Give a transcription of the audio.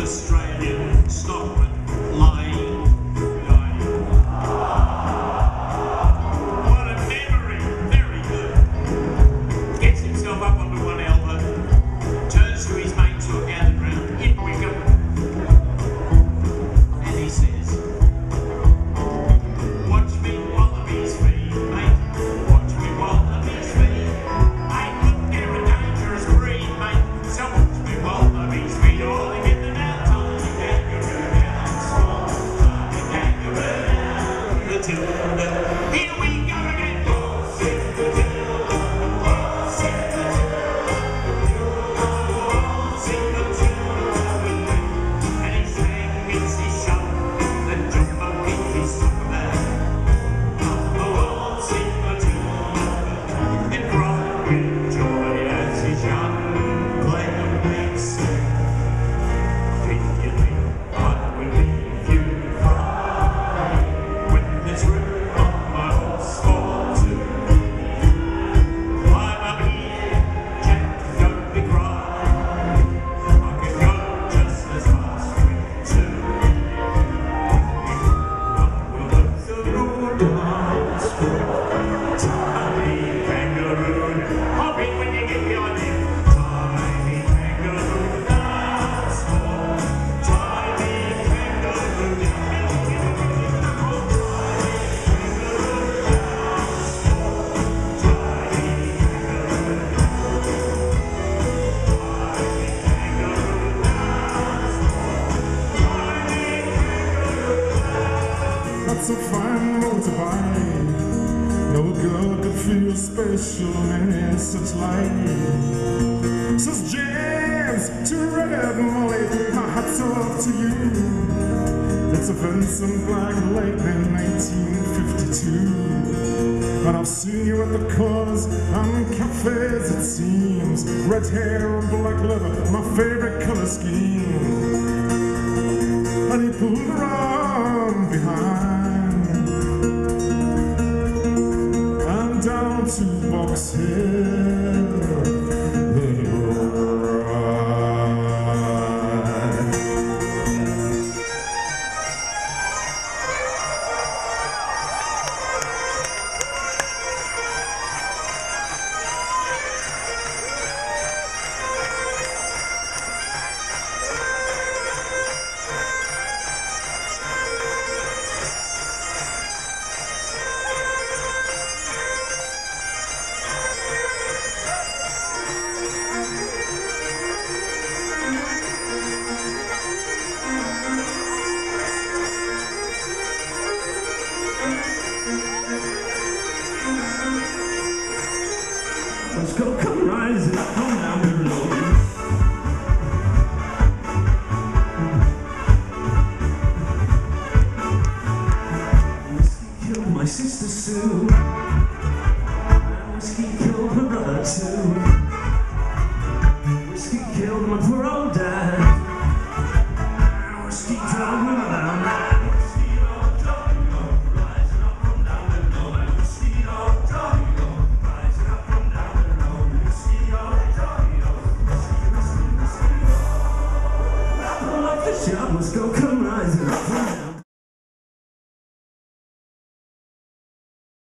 Australian stockman lying. What a memory, very good. Gets himself up onto one elbow, turns to his mates who are gathered round in Wickham, and he says, "Watch me wallabies feed, mate. Watch me wallabies feed. Ain't look, they're a dangerous breed, mate. So watch me wallabies feed. All they get them out, tiny kangaroo down, small tiny kangaroo down. The Tilda, here we go again. Oh, sing the Tilda, oh, sing the Tilda. You go on, sing the Tilda with me. And his hand gets his shot, and Jumbo in his soccer bag. Oh, sing the Tilda, and cry with joy as his young playmates sing. Did you think I would leave you cry when there's room on my horse for two? Climb up here, Jack, don't be crying. I can go just as fast with two. What will both the road dance for? Tiny kangaroo, hop in when you get the idea. Tiny kangaroo dance for. Tiny kangaroo dance for. Tiny kangaroo dance for. Tiny kangaroo dance for. That's a fine motorbike. No girl could feel special in such light. Says James to Red Molly, my hats off to you. It's a Vincent Black late in 1952. And I've seen you at the corners and cafes, it seems. Red hair and black leather, my favorite color scheme. And he pulled around behind and down to Box Hill. Let it ride. Let's go, come rising, come